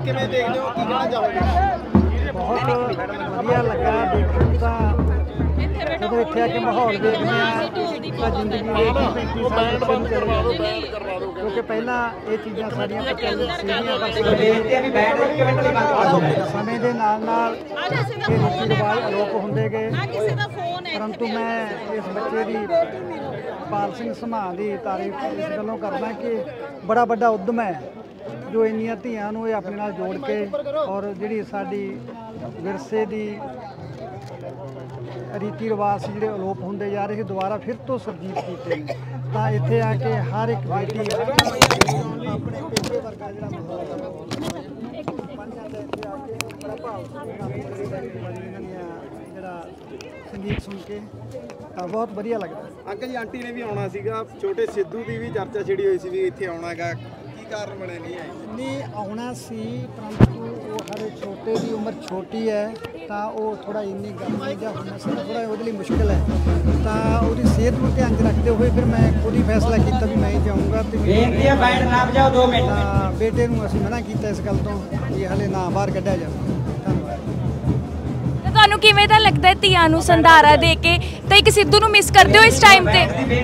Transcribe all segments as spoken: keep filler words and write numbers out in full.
ਕਿਵੇਂ ਦੇਖਦੇ ਹੋ, ਕੀ ਕਹਿਣਾ ਚਾਹੋਗੇ? ਬਹੁਤ ਵਧੀਆ ਲੱਗਾ ਦੇਖਣ ਦਾ। ਜਦੋਂ ਇੱਥੇ ਆ ਕੇ ਮਾਹੌਲ ਦੇਖਦੇ ਆ ਤਾਂ ਜ਼ਿੰਦਗੀ ਦੇ ਕਿਉਂਕਿ ਪਹਿਲਾਂ ਇਹ ਚੀਜ਼ਾਂ ਸਾਰੀਆਂ ਪਤਾ ਸੀਗੀਆਂ ਪਰ ਸਮੇਂ ਦੇ ਨਾਲ ਨਾਲ ਇਹ ਰੀਤੀ ਰਿਵਾਜ ਅਲੋਪ ਹੁੰਦੇ ਗਏ। ਪਰੰਤੂ ਮੈਂ ਇਸ ਬੱਚੇ ਦੀ ਪਾਲ ਸਿੰਘ ਸਮਾਂ ਦੀ ਤਾਰੀਫ ਇਸ ਗੱਲੋਂ ਕਰਦਾ ਕਿ ਬੜਾ ਵੱਡਾ ਉਦਮ ਹੈ ਜੋ ਇੰਨੀਆਂ ਧੀਆਂ ਨੂੰ ਇਹ ਆਪਣੇ ਨਾਲ ਜੋੜ ਕੇ ਔਰ ਜਿਹੜੀ ਸਾਡੀ ਵਿਰਸੇ ਦੀ ਰੀਤੀ ਰਿਵਾਜ ਸੀ ਜਿਹੜੇ ਅਲੋਪ ਹੁੰਦੇ ਜਾ ਰਹੇ ਸੀ ਦੁਬਾਰਾ ਫਿਰ ਤੋਂ ਸਰਜੀਤ ਕੀਤੇ ਨੇ। ਤਾਂ ਇੱਥੇ ਆ ਕੇ ਹਰ ਇੱਕ ਬੇਟੀ ਆਪਣੇ ਪੇਕੇ ਵਰਗਾ ਜਿਹੜਾ ਜਿਹੜਾ ਸੰਗੀਤ ਸੁਣ ਕੇ ਤਾਂ ਬਹੁਤ ਵਧੀਆ ਲੱਗਦਾ। ਅੰਕਲ ਜੀ ਆਂਟੀ ਨੇ ਵੀ ਆਉਣਾ ਸੀਗਾ, ਛੋਟੇ ਸਿੱਧੂ ਦੀ ਵੀ ਚਰਚਾ ਛਿੜੀ ਹੋਈ ਸੀ ਵੀ ਇੱਥੇ ਆਉਣਾ ਹੈਗਾ, ਕੀ ਕਾਰਨ ਬਣਿਆ ਨਹੀਂ ਆਏ? ਨਹੀਂ ਆਉਣਾ ਸੀ ਪਰੰਤੂ ਉਹ ਹਲੇ ਛੋਟੇ ਦੀ ਉਮਰ ਛੋਟੀ ਹੈ ਤਾਂ ਉਹ ਥੋੜਾ ਇੰਨੀ ਗਰਮੀ ਜਾਂ ਹੁਣ ਥੋੜਾ ਉਹਦੇ ਲਈ ਮੁਸ਼ਕਿਲ ਹੈ ਤਾਂ ਉਹਦੀ ਸਿਹਤ ਨੂੰ ਧਿਆਨ 'ਚ ਰੱਖਦੇ ਹੋਏ ਫਿਰ ਮੈਂ ਖੁਦ ਹੀ ਫੈਸਲਾ ਕੀਤਾ ਵੀ ਮੈਂ ਹੀ ਜਾਊਂਗਾ ਤੇ ਬੇਟੇ ਨੂੰ ਅਸੀਂ ਮਨਾ ਕੀਤਾ ਇਸ ਗੱਲ ਤੋਂ ਕਿ ਹਲੇ ਨਾ ਬਾਹਰ ਕੱਢਿਆ ਜਾਵੇ। ਧੰਨਵਾਦ। ਤੁਹਾਨੂੰ ਕਿਵੇਂ ਦਾ ਲੱਗਦਾ ਧੀਆਂ ਨੂੰ ਸੰਧਾਰਾ ਦੇ ਕੇ ਤਾਂ ਇੱਕ ਸਿੱਧੂ ਨੂੰ ਮਿਸ ਕਰਦੇ ਹੋ ਇਸ ਟਾਈਮ ਤੇ?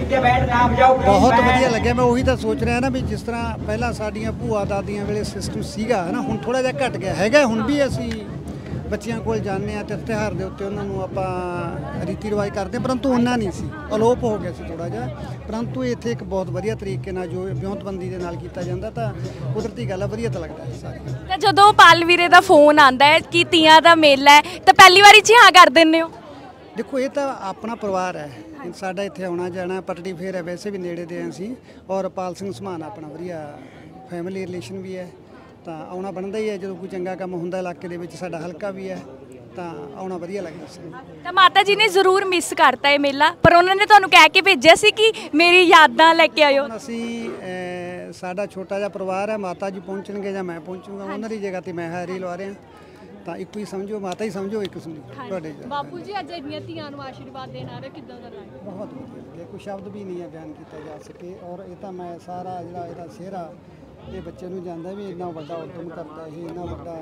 ਬਹੁਤ ਵਧੀਆ ਲੱਗਿਆ। ਮੈਂ ਉਹੀ ਤਾਂ ਸੋਚ ਰਿਹਾ ਨਾ ਵੀ ਜਿਸ ਤਰ੍ਹਾਂ ਪਹਿਲਾਂ ਸਾਡੀਆਂ ਭੂਆ ਦਾਦੀਆਂ ਵੇਲੇ ਸਿਸਟਮ ਸੀਗਾ ਹੈ ਨਾ, ਹੁਣ ਥੋੜਾ ਜਿਹਾ ਘਟ ਗਿਆ ਹੈਗਾ। ਹੁਣ ਵੀ ਅਸੀਂ ਬੱਚਿਆਂ ਕੋਲ ਜਾਂਦੇ ਹਾਂ ਤੇ ਤਿਉਹਾਰ ਦੇ ਉੱਤੇ ਉਹਨਾਂ ਨੂੰ ਆਪਾਂ ਰੀਤੀ ਰਿਵਾਜ ਕਰਦੇ, ਪਰੰਤੂ ਉਹਨਾਂ ਨਹੀਂ ਸੀ, ਅਲੋਪ ਹੋ ਗਿਆ ਸੀ ਥੋੜਾ ਜਿਹਾ। ਪਰੰਤੂ ਇੱਥੇ ਇੱਕ ਬਹੁਤ ਵਧੀਆ ਤਰੀਕੇ ਨਾਲ ਜੋ ਵਿਉਂਤਬੰਦੀ ਦੇ ਨਾਲ ਕੀਤਾ ਜਾਂਦਾ ਤਾਂ ਕੁਦਰਤੀ ਗੱਲ ਹੈ, ਵਧੀਆ ਤਾਂ ਲੱਗਦਾ ਹੈ ਸਾਰੀ। ਤਾਂ ਜਦੋਂ ਪਾਲ ਵੀਰੇ ਦਾ ਫੋਨ ਆਉਂਦਾ ਹੈ ਕਿ ਧੀਆਂ ਦਾ ਮੇਲਾ ਹੈ ਤਾਂ ਪਹਿਲੀ ਵਾਰੀ 'ਚ ਹਾਂ ਕਰ ਦਿੰਦੇ ਹੋ? ਦੇਖੋ ਇਹ ਤਾਂ ਆਪਣਾ ਪਰਿਵਾਰ ਹੈ, ਸਾਡਾ ਇੱਥੇ ਆਉਣਾ ਜਾਣਾ ਪਟੜੀ ਫੇਰ ਹੈ, ਵੈਸੇ ਵੀ ਨੇੜੇ ਦੇ ਅਸੀਂ ਔਰ ਪਾਲ ਸਿੰਘ ਸਮਾਨ ਆਪਣਾ ਵਧੀਆ ਫੈਮਿਲੀ ਰਿਲੇਸ਼ਨ ਵੀ ਹੈ ਤਾਂ ਆਉਣਾ ਬਣਦਾ ਹੀ ਹੈ। ਜਦੋਂ ਕੋਈ ਚੰਗਾ ਕੰਮ ਹੁੰਦਾ ਇਲਾਕੇ ਦੇ ਵਿੱਚ, ਸਾਡਾ ਹਲਕਾ ਵੀ ਹੈ ਤਾਂ ਆਉਣਾ ਵਧੀਆ ਲੱਗਦਾ ਸੀ। ਤਾਂ ਮਾਤਾ ਜੀ ਨੇ ਜ਼ਰੂਰ ਮਿਸ ਕਰਤਾ ਇਹ ਮੇਲਾ, ਪਰ ਉਹਨਾਂ ਨੇ ਤੁਹਾਨੂੰ ਕਹਿ ਕੇ ਭੇਜਿਆ ਸੀ ਕਿ ਮੇਰੀ ਯਾਦਾਂ ਲੈ ਕੇ ਆਇਓ। ਅਸੀਂ ਸਾਡਾ ਛੋਟਾ ਜਿਹਾ ਪਰਿਵਾਰ ਹੈ, ਮਾਤਾ ਜੀ ਪਹੁੰਚਣਗੇ ਜਾਂ ਮੈਂ ਪਹੁੰਚੂਗਾ, ਉਹਨਾਂ ਦੀ ਜਗ੍ਹਾ ਤੇ ਮੈਂ ਹਾਜ਼ਰੀ ਲਵਾ ਰਿਹਾ ਤਾਂ ਇੱਕੋ ਹੀ ਸਮਝੋ, ਮਾਤਾ ਹੀ ਸਮਝੋ ਇੱਕ ਕਿਸਮ ਦੀ ਤੁਹਾਡੇ। ਬਾਪੂ ਜੀ ਅੱਜ ਇੰਨੀਆਂ ਧੀਆਂ ਨੂੰ ਆਸ਼ੀਰਵਾਦ ਦੇਣ ਆ ਰਹੇ, ਕਿੱਦਾਂ ਦਾ ਲੱਗ? ਬਹੁਤ ਵਧੀਆ, ਕੋਈ ਸ਼ਬਦ ਵੀ ਨਹੀਂ ਹੈ ਬਿਆਨ ਕੀਤਾ ਜਾ ਸਕੇ। ਔਰ ਇਹ ਤਾਂ ਮੈਂ ਸਾਰਾ ਜਿਹੜਾ ਇਹਦਾ ਸਿਹਰਾ ਇਹ ਬੱਚੇ ਨੂੰ ਜਾਂਦਾ ਵੀ ਇੰਨਾ ਵੱਡਾ ਉਦਮ ਕਰਦਾ ਸੀ, ਇੰਨਾ ਵੱਡਾ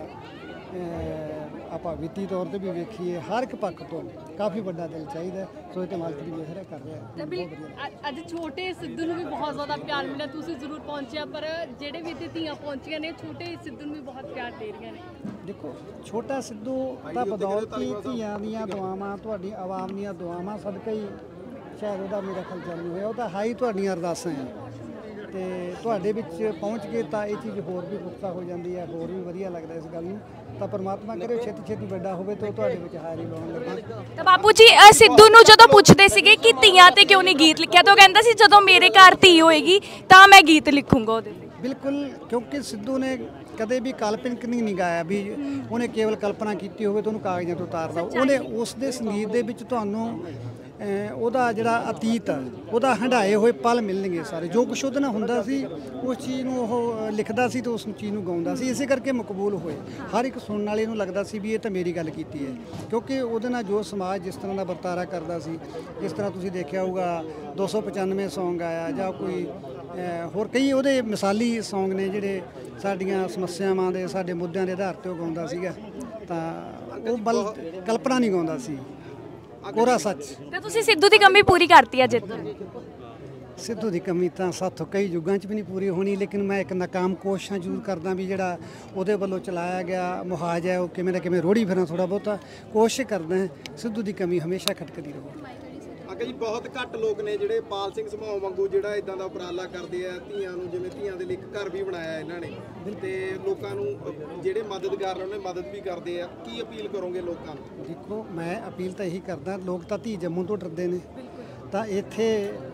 ਆਪਾਂ ਵਿੱਤੀ ਤੌਰ ਤੇ ਵੀ ਵੇਖੀਏ ਹਰ ਇੱਕ ਪੱਖ ਤੋਂ ਕਾਫੀ ਵੱਡਾ ਦਿਲ ਚਾਹੀਦਾ। ਸੋ ਇਹ ਤੇ ਮਾਲਕ ਦੀ ਮਿਹਰ ਕਰ ਰਿਹਾ। ਅੱਜ ਛੋਟੇ ਸਿੱਧੂ ਨੂੰ ਵੀ ਬਹੁਤ ਜ਼ਿਆਦਾ ਪਿਆਰ ਮਿਲਿਆ, ਤੁਸੀਂ ਜ਼ਰੂਰ ਪਹੁੰਚਿਆ, ਪਰ ਜਿਹੜੇ ਵੀ ਇੱਥੇ ਧੀਆਂ ਪਹੁੰਚੀਆਂ ਨੇ ਛੋਟੇ ਸਿੱਧੂ ਨੂੰ ਵੀ ਬਹੁਤ ਪਿਆਰ ਦੇ ਰਹੀਆਂ ਨੇ। ਦੇਖੋ ਛੋਟਾ ਸਿੱਧੂ ਤਾਂ ਬਦੌਲਤ ਹੀ ਧੀਆਂ ਦੀਆਂ ਦੁਆਵਾਂ, ਤੁਹਾਡੀ ਆਵਾਮ ਦੀਆਂ ਦੁਆਵਾਂ ਸਦਕਾ ਹੀ ਸ਼ਾਇਦ ਉਹਦਾ ਮੇਰਾ ਖਿਆਲ ਜਨਮ ਹੋਇਆ। ਉਹ ਤਾਂ ਹਾਈ ਤੁਹਾਡੀਆਂ ਅਰਦਾਸਾਂ ਹੈ ਤੇ ਤੁਹਾਡੇ ਵਿੱਚ ਪਹੁੰਚ ਕੇ ਤਾਂ ਇਹ ਚੀਜ਼ ਹੋਰ ਵੀ ਪੁਖਤਾ ਹੋ ਜਾਂਦੀ ਹੈ, ਹੋਰ ਵੀ ਵਧੀਆ ਲੱਗਦਾ ਇਸ ਗੱਲ ਨੂੰ। ਤਾਂ ਪਰਮਾਤਮਾ ਕਰੇ ਛੇਤੀ ਛੇਤੀ ਵੱਡਾ ਹੋਵੇ ਤੇ ਤੁਹਾਡੇ ਵਿੱਚ ਹਾਜ਼ਰੀ ਲਾਉਣ ਲੱਗੇ। ਤਾਂ ਬਾਪੂ ਜੀ ਸਿੱਧੂ ਨੂੰ ਜਦੋਂ ਪੁੱਛਦੇ ਸੀਗੇ ਕਿ ਧੀਆਂ ਤੇ ਕਿਉਂ ਨਹੀਂ ਗੀਤ ਲਿਖਿਆ ਤਾਂ ਉਹ ਕਹਿੰਦਾ ਸੀ ਜਦੋਂ ਮੇਰੇ ਘਰ ਧੀ ਹੋਏਗੀ ਤਾਂ ਮੈਂ ਗੀਤ ਲਿਖੂੰਗਾ ਉਹਦੇ ਲਈ। ਬਿਲਕੁਲ, ਕਿਉਂਕਿ ਸਿੱਧੂ ਨੇ ਕਦੇ ਵੀ ਕਾਲਪਨਿਕ ਨਹੀਂ ਨਹੀਂ ਗਾਇਆ ਵੀ ਉਹਨੇ ਕੇਵਲ ਕਲਪਨਾ ਕੀਤੀ ਹੋਵੇ ਤਾਂ ਉਹਨੂੰ ਕਾਗਜ਼ਾਂ ਤੋਂ ਉਤਾਰਦਾ। ਉਹਨੇ ਉਸ ਦੇ ਸੰਗੀਤ ਦੇ ਵਿੱਚ ਤੁਹਾਨੂੰ ਉਹਦਾ ਜਿਹੜਾ ਅਤੀਤ ਉਹਦਾ ਹੰਢਾਏ ਹੋਏ ਪਲ ਮਿਲਣਗੇ ਸਾਰੇ। ਜੋ ਕੁਛ ਉਹਦੇ ਨਾਲ ਹੁੰਦਾ ਸੀ ਉਸ ਚੀਜ਼ ਨੂੰ ਉਹ ਲਿਖਦਾ ਸੀ ਤੇ ਉਸ ਚੀਜ਼ ਨੂੰ ਗਾਉਂਦਾ ਸੀ, ਇਸੇ ਕਰਕੇ ਮਕਬੂਲ ਹੋਏ। ਹਰ ਇੱਕ ਸੁਣਨ ਵਾਲੇ ਨੂੰ ਲੱਗਦਾ ਸੀ ਵੀ ਇਹ ਤਾਂ ਮੇਰੀ ਗੱਲ ਕੀਤੀ ਹੈ, ਕਿਉਂਕਿ ਉਹਦੇ ਨਾਲ ਜੋ ਸਮਾਜ ਜਿਸ ਤਰ੍ਹਾਂ ਦਾ ਵਰਤਾਰਾ ਕਰਦਾ ਸੀ, ਜਿਸ ਤਰ੍ਹਾਂ ਤੁਸੀਂ ਦੇਖਿਆ ਹੋਊਗਾ ਦੋ ਸੌ ਪਚਾਨਵੇਂ ਸੌਂਗ ਆਇਆ ਜਾਂ ਕੋਈ ਹੋਰ ਕਈ ਉਹਦੇ ਮਿਸਾਲੀ ਸੌਂਗ ਨੇ ਜਿਹੜੇ ਸਾਡੀਆਂ ਸਮੱਸਿਆਵਾਂ ਦੇ ਸਾਡੇ ਮੁੱਦਿਆਂ ਦੇ ਆਧਾਰ 'ਤੇ ਉਹ ਗਾਉਂਦਾ ਸੀਗਾ। ਤਾਂ ਉਹ ਬਲ ਕਲਪਨਾ ਨਹੀਂ ਗਾਉਂਦਾ ਸੀ, ਕੋਰਾ ਸੱਚ। ਤੇ ਤੁਸੀਂ ਸਿੱਧੂ ਦੀ ਕਮੀ ਪੂਰੀ ਕਰਤੀ ਅੱਜ? ਸਿੱਧੂ ਦੀ ਕਮੀ ਤਾਂ ਸਾਥੋਂ ਕਈ ਯੁੱਗਾਂ 'ਚ ਵੀ ਨਹੀਂ ਪੂਰੀ ਹੋਣੀ, ਲੇਕਿਨ ਮੈਂ ਇੱਕ ਨਾਕਾਮ ਕੋਸ਼ਿਸ਼ਾਂ ਜ਼ਰੂਰ ਕਰਦਾ ਵੀ ਜਿਹੜਾ ਉਹਦੇ ਵੱਲੋਂ ਚਲਾਇਆ ਗਿਆ ਮੁਹਾਜ ਹੈ ਉਹ ਕਿਵੇਂ ਨਾ ਕਿਵੇਂ ਰੋੜੀ ਫਿਰਾਂ ਥੋੜ੍ਹਾ ਬਹੁਤਾ ਕੋਸ਼ਿਸ਼ ਕਰਦਾ। ਸਿੱਧੂ ਦੀ ਕਮੀ ਹਮੇਸ਼ਾ ਖਟਕਦੀ ਰਹੂ। ਅੱਗੇ ਜੀ ਬਹੁਤ ਘੱਟ ਲੋਕ ਨੇ ਜਿਹੜੇ ਪਾਲ ਸਿੰਘ ਸਮਾਉ ਵਾਂਗੂ ਜਿਹੜਾ ਇਦਾਂ ਦਾ ਉਪਰਾਲਾ ਕਰਦੇ ਆ ਧੀਆਂ ਨੂੰ, ਜਿਵੇਂ ਧੀਆਂ ਦੇ ਲਈ ਇੱਕ ਘਰ ਵੀ ਬਣਾਇਆ ਇਹਨਾਂ ਨੇ ਤੇ ਲੋਕਾਂ ਨੂੰ ਜਿਹੜੇ ਮਦਦਗਾਰ ਨੇ ਉਹਨੇ ਮਦਦ ਵੀ ਕਰਦੇ ਆ। ਕੀ ਅਪੀਲ ਕਰੋਗੇ ਲੋਕਾਂ ਨੂੰ? ਦੇਖੋ ਮੈਂ ਅਪੀਲ ਤਾਂ ਇਹੀ ਕਰਦਾ, ਲੋਕ ਤਾਂ ਧੀ ਜੰਮੂ ਤੋਂ ਡਰਦੇ ਨੇ ਤਾਂ ਇੱਥੇ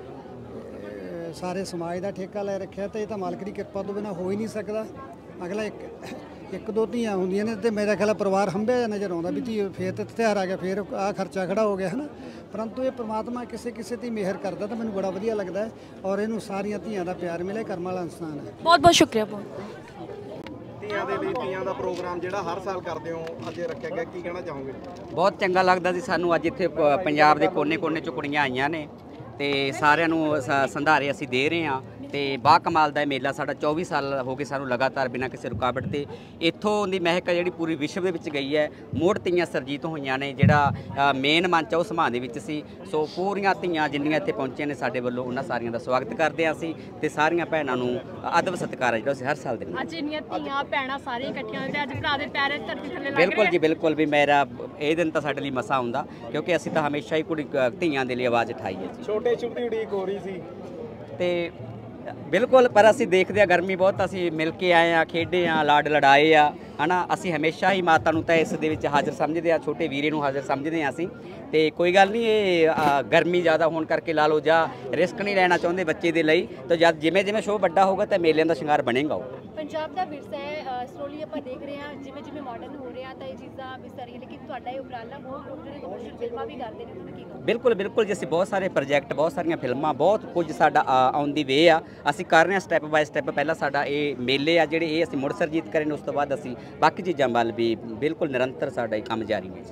ਸਾਰੇ ਸਮਾਜ ਦਾ ਠੇਕਾ ਲੈ ਰੱਖਿਆ ਤਾਂ ਇਹ ਤਾਂ ਮਾਲਕ ਦੀ ਕਿਰਪਾ ਤੋਂ ਬਿਨਾਂ ਹੋ ਹੀ ਨਹੀਂ ਸਕਦਾ। ਅਗਲਾ ਇੱਕ ਇੱਕ ਦੋ ਧੀਆਂ ਹੁੰਦੀਆਂ ਨੇ ਤੇ ਮੇਰਾ ਖਿਆਲ ਪਰਿਵਾਰ ਹੰਭਿਆ ਜਿਹਾ ਨਜ਼ਰ ਆਉਂਦਾ ਵੀ ਧੀ ਫੇਰ ਤੇ ਤਿਉਹਾਰ ਆ ਗਿਆ, ਫੇਰ ਆਹ ਖਰਚਾ ਖੜਾ ਹੋ ਗਿਆ ਹੈ ਨਾ। ਪਰੰਤੂ ਇਹ ਪ੍ਰਮਾਤਮਾ ਕਿਸੇ ਕਿਸੇ ਦੀ ਮਿਹਰ ਕਰਦਾ ਤਾਂ ਮੈਨੂੰ ਬੜਾ ਵਧੀਆ ਲੱਗਦਾ ਹੈ ਔਰ ਇਹਨੂੰ ਸਾਰੀਆਂ ਧੀਆਂ ਦਾ ਪਿਆਰ ਮਿਲੇ, ਕਰਮ ਵਾਲਾ ਇਨਸਾਨ ਹੈ। ਬਹੁਤ ਬਹੁਤ ਸ਼ੁਕਰੀਆ। ਬਹੁਤ ਧੀਆਂ ਦੇ ਲਈ ਧੀਆਂ ਦਾ ਪ੍ਰੋਗਰਾਮ ਜਿਹੜਾ ਹਰ ਸਾਲ ਕਰਦੇ ਹੋ ਅੱਜ ਰੱਖਿਆ ਗਿਆ, ਕੀ ਕਹਿਣਾ ਚਾਹੋਗੇ? ਬਹੁਤ ਚੰਗਾ ਲੱਗਦਾ ਸੀ ਸਾਨੂੰ ਅੱਜ ਇੱਥੇ ਪੰਜਾਬ ਦੇ ਕੋਨੇ ਕੋਨੇ 'ਚੋਂ ਕੁੜੀਆਂ ਆਈਆਂ ਨੇ ਤੇ ਸਾਰਿਆਂ ਨੂੰ ਸੰਧਾਰੇ ਅਸੀਂ ਦੇ ਰਹੇ ਹਾਂ ਤੇ ਬਾ ਕਮਾਲ ਦਾ ਇਹ ਮੇਲਾ ਸਾਡਾ ਚੌਵੀ ਸਾਲ ਹੋ ਗਏ ਸਾਨੂੰ ਲਗਾਤਾਰ ਬਿਨਾਂ ਕਿਸੇ ਰੁਕਾਵਟ ਤੇ ਇੱਥੋਂ ਦੀ ਮਹਿਕ ਜਿਹੜੀ ਪੂਰੀ ਵਿਸ਼ਵ ਦੇ ਵਿੱਚ ਗਈ ਹੈ। ਮੁੜ ਧੀਆਂ ਸਰਜੀਤ ਹੋਈਆਂ ਨੇ, ਜਿਹੜਾ ਮੇਨ ਮੰਚ ਆ ਉਹ ਸਮਾਂ ਦੇ ਵਿੱਚ ਸੀ। ਸੋ ਪੂਰੀਆਂ ਧੀਆਂ ਜਿੰਨੀਆਂ ਇੱਥੇ ਪਹੁੰਚੀਆਂ ਨੇ ਸਾਡੇ ਵੱਲੋਂ ਉਹਨਾਂ ਸਾਰੀਆਂ ਦਾ ਸਵਾਗਤ ਕਰਦੇ ਹਾਂ ਅਸੀਂ ਤੇ ਸਾਰੀਆਂ ਭੈਣਾਂ ਨੂੰ ਅਦਬ ਸਤਿਕਾਰ ਜਿਹੜਾ ਅਸੀਂ ਹਰ ਸਾਲ ਦਿੰਦੇ ਹਾਂ। ਅੱਜ ਇੰਨੀਆਂ ਧੀਆਂ ਭੈਣਾਂ ਸਾਰੀਆਂ ਇਕੱਠੀਆਂ ਹੋਈਆਂ ਤੇ ਅੱਜ ਭਰਾ ਦੇ ਪੈਰ ਧਰਤੀ ਥੱਲੇ ਲੱਗ ਬਿਲਕੁਲ ਜੀ ਬਿਲਕੁਲ ਵੀ ਮੇਰਾ ਇਹ ਦਿਨ ਤਾਂ ਸਾਡੇ ਲਈ ਮਸਾ ਹੁੰਦਾ ਕਿਉਂਕਿ ਅਸੀਂ ਤਾਂ ਹਮੇਸ਼ਾ ਹੀ ਕੁੜੀ ਧੀਆਂ ਦੇ ਲਈ ਆਵਾਜ਼ ਉਠਾਈ ਹੈ ਜੀ। ਛੋਟੇ ਸ਼ੁਭ ਦੀ ਉਡੀਕ ਹੋ ਰਹੀ ਸੀ ਤੇ ਬਿਲਕੁਲ, ਪਰ ਅਸੀਂ ਦੇਖਦੇ ਹਾਂ ਗਰਮੀ ਬਹੁਤ, ਅਸੀਂ ਮਿਲ ਕੇ ਆਏ ਹਾਂ, ਖੇਡੇ ਹਾਂ, ਲਾਡ ਲੜਾਏ ਆ ਹੈ ਨਾ। ਅਸੀਂ ਹਮੇਸ਼ਾ ਹੀ ਮਾਤਾ ਨੂੰ ਤਾਂ ਇਸ ਦੇ ਵਿੱਚ ਹਾਜ਼ਰ ਸਮਝਦੇ ਹਾਂ, ਛੋਟੇ ਵੀਰੇ ਨੂੰ ਹਾਜ਼ਰ ਸਮਝਦੇ ਹਾਂ ਅਸੀਂ। ਤੇ ਕੋਈ ਗੱਲ ਨਹੀਂ, ਇਹ ਗਰਮੀ ਜ਼ਿਆਦਾ ਹੋਣ ਕਰਕੇ ਲਾ ਲਓ ਜਾਂ ਰਿਸਕ ਨਹੀਂ ਲੈਣਾ ਚਾਹੁੰਦੇ ਬੱਚੇ ਦੇ ਲਈ, ਤਾਂ ਜਦ ਜਿਵੇਂ ਜਿਵੇਂ ਸ਼ੋਅ ਵੱਡਾ ਹੋਊਗਾ ਤਾਂ ਮੇਲਿਆਂ ਦਾ ਸ਼ਿੰਗਾਰ ਬਣੇਗਾ। ਉਹ ਪੰਜਾਬ ਦਾ ਵਿਰਸਾ ਹੈ, ਸਲੋਲੀ ਆਪਾਂ ਦੇਖ ਰਹੇ ਹਾਂ ਜਿਵੇਂ ਜਿਵੇਂ ਮਾਡਰਨ ਹੋ ਰਿਹਾ ਤਾਂ ਇਹ ਚੀਜ਼ਾਂ ਵਿਸਰ ਰਹੀਆਂ, ਲੇਕਿਨ ਤੁਹਾਡਾ ਇਹ ਉਪਰਾਲਾ ਬਹੁਤ ਲੋਕ ਜਿਹੜੇ ਕਮਰਸ਼ੀਅਲ ਫਿਲਮਾਂ ਵੀ ਕਰਦੇ ਨੇ, ਤੁਸੀਂ ਕੀ ਕਹੋ? ਬਿਲਕੁਲ ਬਿਲਕੁਲ ਜੀ, ਅਸੀਂ ਬਹੁਤ ਸਾਰੇ ਪ੍ਰੋਜੈਕਟ, ਬਹੁਤ ਸਾਰੀਆਂ ਫਿਲਮਾਂ, ਬਹੁਤ ਕੁਝ ਸਾਡਾ ਆਨ ਦੀ ਵੇ ਆ। ਅਸੀਂ ਕਰ ਰਹੇ ਹਾਂ ਸਟੈਪ ਬਾਏ ਸਟੈਪ। ਪਹਿਲਾਂ ਸਾਡਾ ਇਹ ਮੇਲੇ ਆ ਜਿਹੜੇ ਇਹ ਅਸੀਂ ਮੁੜ ਸਰਜੀਤ ਕਰੇ ਨੇ, ਉਸ ਤੋਂ ਬਾਅਦ ਅਸੀਂ ਬਾਕੀ ਚੀਜ਼ਾਂ ਵੱਲ ਵੀ ਬਿਲਕੁਲ ਨਿਰੰਤਰ ਸਾਡਾ ਇਹ ਕੰਮ ਜਾਰੀ ਹੈ ਜੀ।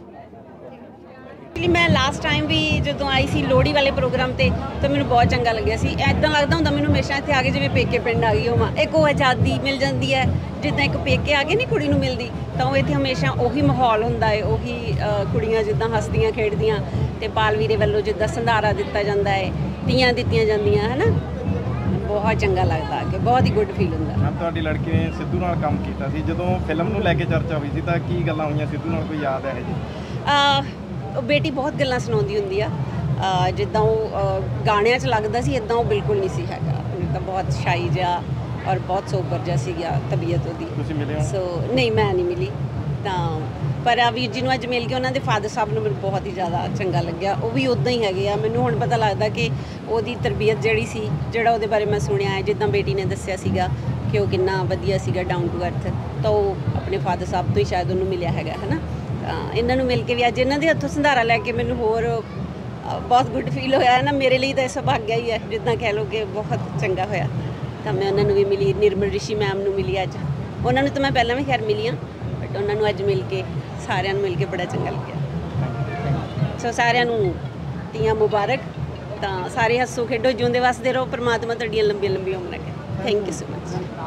ਮੈਂ ਲਾਸਟ ਟਾਈਮ ਵੀ ਜਦੋਂ ਆਈ ਸੀ ਲੋਹੜੀ ਵਾਲੇ ਪ੍ਰੋਗਰਾਮ ਤੇ ਤਾਂ ਮੈਨੂੰ ਬਹੁਤ ਚੰਗਾ ਲੱਗਿਆ ਸੀ। ਇੱਦਾਂ ਲੱਗਦਾ ਹੁੰਦਾ ਮੈਨੂੰ ਹਮੇਸ਼ਾ ਇੱਥੇ ਆ ਕੇ ਜਿਵੇਂ ਪੇਕੇ ਪਿੰਡ ਆ ਗਈ ਹੋਵਾਂ। ਇੱਕ ਉਹ ਆਜ਼ਾਦੀ ਮਿਲ ਜਾਂਦੀ ਹੈ, ਜਿੱਦਾਂ ਇੱਕ ਪੇਕੇ ਆ ਕੇ ਨਹੀਂ ਕੁੜੀ ਨੂੰ ਮਿਲਦੀ, ਤਾਂ ਉਹ ਇੱਥੇ ਹਮੇਸ਼ਾ ਉਹੀ ਮਾਹੌਲ ਹੁੰਦਾ ਹੈ, ਉਹੀ ਕੁੜੀਆਂ ਜਿੱਦਾਂ ਹੱਸਦੀਆਂ ਖੇਡਦੀਆਂ ਤੇ ਪਾਲਵੀਰੇ ਵੱਲੋਂ ਜਿੱਦਾਂ ਸੰਧਾਰਾ ਦਿੱਤਾ ਜਾਂਦਾ ਹੈ, ਧੀਆਂ ਦਿੱਤੀਆਂ ਜਾਂਦੀਆਂ ਹੈ ਨਾ, ਬਹੁਤ ਚੰਗਾ ਲੱਗਦਾ ਕਿ ਬਹੁਤ ਹੀ ਗੁੱਡ ਫੀਲ ਹੁੰਦਾ। ਤੁਹਾਡੀ ਲੜਕੀ ਨੇ ਸਿੱਧੂ ਨਾਲ ਕੰਮ ਕੀਤਾ ਸੀ, ਜਦੋਂ ਫਿਲਮ ਨੂੰ ਲੈ ਕੇ ਚਰਚਾ ਹੋਈ ਸੀ ਤਾਂ ਕੀ ਗੱਲਾਂ ਹੋਈਆਂ ਸਿੱਧੂ ਨਾਲ, ਕੋਈ ਯਾਦ ਹੈ ਜੀ? ਉਹ ਬੇਟੀ ਬਹੁਤ ਗੱਲਾਂ ਸੁਣਾਉਂਦੀ ਹੁੰਦੀ ਆ, ਜਿੱਦਾਂ ਉਹ ਗਾਣਿਆਂ 'ਚ ਲੱਗਦਾ ਸੀ ਇੱਦਾਂ ਉਹ ਬਿਲਕੁਲ ਨਹੀਂ ਸੀ ਹੈਗਾ। ਉਹਨੇ ਤਾਂ ਬਹੁਤ ਸ਼ਾਈ ਜਿਹਾ ਔਰ ਬਹੁਤ ਸੋਬਰ ਜਿਹਾ ਸੀਗਾ ਤਬੀਅਤ ਉਹਦੀ। ਤੁਸੀਂ ਮਿਲੇ ਹੋ? ਸੋ ਨਹੀਂ, ਮੈਂ ਨਹੀਂ ਮਿਲੀ ਤਾਂ, ਪਰ ਆ ਵੀਰ ਜੀ ਨੂੰ ਅੱਜ ਮਿਲ ਕੇ ਉਹਨਾਂ ਦੇ ਫਾਦਰ ਸਾਹਿਬ ਨੂੰ ਮੈਨੂੰ ਬਹੁਤ ਹੀ ਜ਼ਿਆਦਾ ਚੰਗਾ ਲੱਗਿਆ। ਉਹ ਵੀ ਉੱਦਾਂ ਹੀ ਹੈਗੇ ਆ। ਮੈਨੂੰ ਹੁਣ ਪਤਾ ਲੱਗਦਾ ਕਿ ਉਹਦੀ ਤਰਬੀਅਤ ਜਿਹੜੀ ਸੀ, ਜਿਹੜਾ ਉਹਦੇ ਬਾਰੇ ਮੈਂ ਸੁਣਿਆ ਹੈ, ਜਿੱਦਾਂ ਬੇਟੀ ਨੇ ਦੱਸਿਆ ਸੀਗਾ ਕਿ ਉਹ ਕਿੰਨਾ ਵਧੀਆ ਸੀਗਾ, ਡਾਊਨ ਟੂ ਅਰਥ, ਤਾਂ ਉਹ ਆਪਣੇ ਫਾਦਰ ਸਾਹਿਬ ਤੋਂ ਹੀ ਸ਼ਾਇਦ ਉਹਨੂੰ ਮਿਲਿਆ ਹੈਗਾ ਹੈ ਨਾ। ਇਹਨਾਂ ਨੂੰ ਮਿਲ ਕੇ ਵੀ ਅੱਜ ਇਹਨਾਂ ਦੇ ਹੱਥੋਂ ਸੰਧਾਰਾ ਲੈ ਕੇ ਮੈਨੂੰ ਹੋਰ ਬਹੁਤ ਗੁੱਡ ਫੀਲ ਹੋਇਆ ਹੈ ਨਾ। ਮੇਰੇ ਲਈ ਤਾਂ ਇਹ ਸੁਭਾਗਿਆ ਹੀ ਹੈ, ਜਿੱਦਾਂ ਕਹਿ ਲਓ ਕਿ ਬਹੁਤ ਚੰਗਾ ਹੋਇਆ। ਤਾਂ ਮੈਂ ਉਹਨਾਂ ਨੂੰ ਵੀ ਮਿਲੀ, ਨਿਰਮਲ ਰਿਸ਼ੀ ਮੈਮ ਨੂੰ ਮਿਲੀ ਅੱਜ। ਉਹਨਾਂ ਨੂੰ ਤਾਂ ਮੈਂ ਪਹਿਲਾਂ ਵੀ ਖੈਰ ਮਿਲੀ ਹਾਂ, ਬਟ ਉਹਨਾਂ ਨੂੰ ਅੱਜ ਮਿਲ ਕੇ, ਸਾਰਿਆਂ ਨੂੰ ਮਿਲ ਕੇ ਬੜਾ ਚੰਗਾ ਲੱਗਿਆ। ਸੋ ਸਾਰਿਆਂ ਨੂੰ ਤੀਆਂ ਮੁਬਾਰਕ। ਤਾਂ ਸਾਰੇ ਹੱਸੋ ਖੇਡੋ, ਜਿਉਂਦੇ ਵਸਦੇ ਰਹੋ, ਪਰਮਾਤਮਾ ਤੁਹਾਡੀਆਂ ਲੰਬੀਆਂ ਲੰਬੀਆਂ ਉਮਰਾਂ ਕਰੇ। Thank you so much.